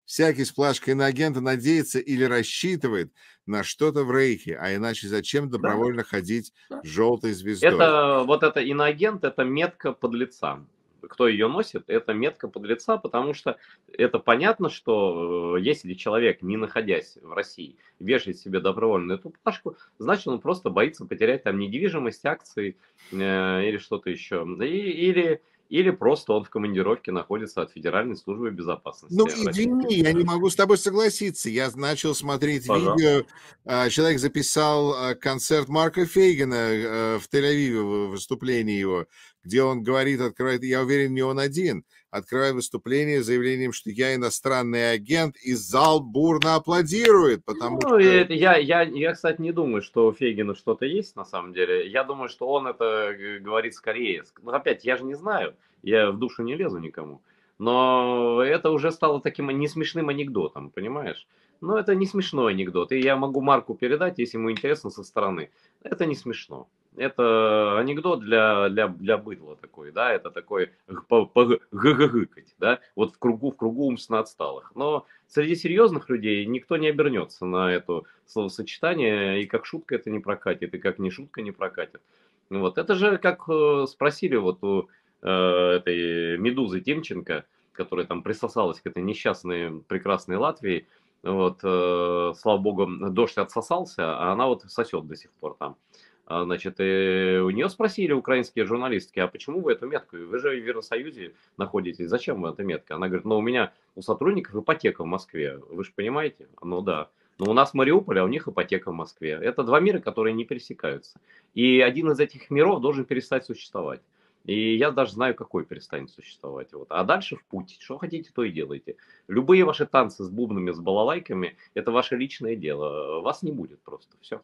Всякий с плашкой иноагента надеется или рассчитывает на что-то в рейхе, а иначе зачем Да, добровольно ходить да. с желтой звездой? Это вот это иноагент, это метка подлеца. Кто ее носит, это метка подлеца, потому что это понятно, что если человек, не находясь в России, вешает себе добровольно эту плашку, значит он просто боится потерять там недвижимость, акции или что-то еще. Или просто он в командировке находится от Федеральной службы Ну, безопасности Российской извини, я не Федерации. могу с тобой согласиться. Я начал смотреть Пожалуйста. видео, человек записал концерт Марка Фейгена в Тель-Авиве, выступление его, где он говорит, открывает, я уверен, не он один, открывает выступление с заявлением, что я иностранный агент, и зал бурно аплодирует, потому Ну, что... я, кстати, не думаю, что у Фейгина что-то есть на самом деле. Я думаю, что он это говорит скорее. Ну, опять, я же не знаю, я в душу не лезу никому. Но это уже стало таким не смешным анекдотом, понимаешь? Но это не смешной анекдот. И я могу Марку передать, если ему интересно со стороны. Это не смешно. Это анекдот для быдла такой, да, это такой гыгыкать, да, вот в кругу умственно отсталых. Но среди серьезных людей никто не обернется на это словосочетание, и как шутка это не прокатит, и как не шутка не прокатит. Вот. Это же как спросили вот у этой Медузы Тимченко, которая там присосалась к этой несчастной прекрасной Латвии, вот, слава богу, дождь отсосался, а она вот сосет до сих пор там. Значит, у нее спросили украинские журналистки, а почему вы эту метку? Вы же в Евросоюзе находитесь, зачем вы эта метка? Она говорит, ну у меня у сотрудников ипотека в Москве, вы же понимаете? Ну да. Но у нас Мариуполь, а у них ипотека в Москве. Это два мира, которые не пересекаются. И один из этих миров должен перестать существовать. И я даже знаю, какой перестанет существовать. Вот. А дальше в путь. Что хотите, то и делайте. Любые ваши танцы с бубнами, с балалайками, это ваше личное дело. Вас не будет просто. Все.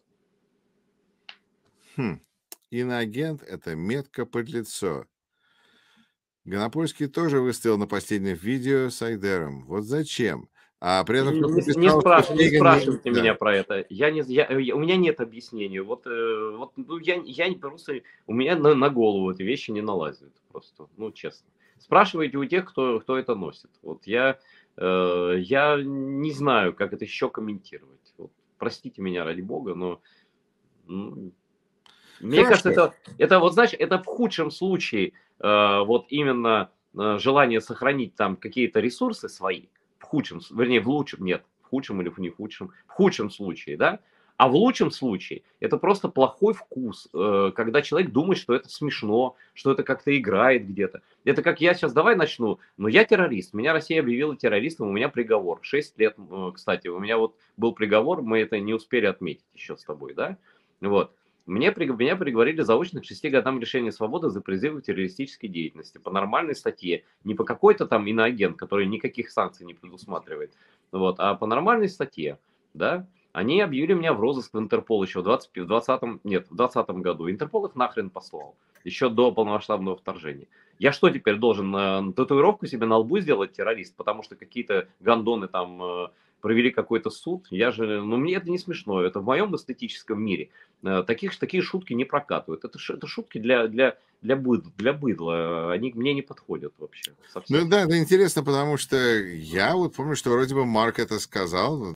Иноагент — это метка под лицо. Гонопольский тоже выставил на последнем видео с Айдером. Вот зачем? А при этом кто-то написал, что Не Фейгин не... спрашивайте меня Да. про это. У меня нет объяснения. Ну, я не просто... У меня на голову эти вещи не налазят просто. Ну, честно. Спрашивайте у тех, кто это носит. Вот я не знаю, как это еще комментировать. Вот, простите меня ради бога, но ну, мне кажется, Хорошо. это вот, знаешь, это в худшем случае вот именно желание сохранить там какие-то ресурсы свои, вернее, в лучшем, нет, в худшем или в не худшем, в худшем случае, да, а в лучшем случае это просто плохой вкус, когда человек думает, что это смешно, что это как-то играет где-то. Это как я сейчас, давай начну, но я террорист, меня Россия объявила террористом, у меня приговор, 6 лет, кстати, у меня вот был приговор, мы это не успели отметить еще с тобой, да, вот. Меня приговорили заочно к 6 годам лишения свободы за призыв к террористической деятельности. По нормальной статье. Не по какой-то там иноагент, который никаких санкций не предусматривает. Вот, а по нормальной статье. Да? Они объявили меня в розыск в Интерпол еще в 2020 году. Интерпол их нахрен послал. Еще до полномасштабного вторжения. Я что теперь должен татуировку себе на лбу сделать террорист? Потому что какие-то гондоны там провели какой-то суд. Ну мне это не смешно. Это в моем эстетическом мире. Такие шутки не прокатывают. Это шутки для быдла. Они мне не подходят вообще. Ну Совсем. да, это интересно, потому что я вот помню, что вроде бы Марк это сказал,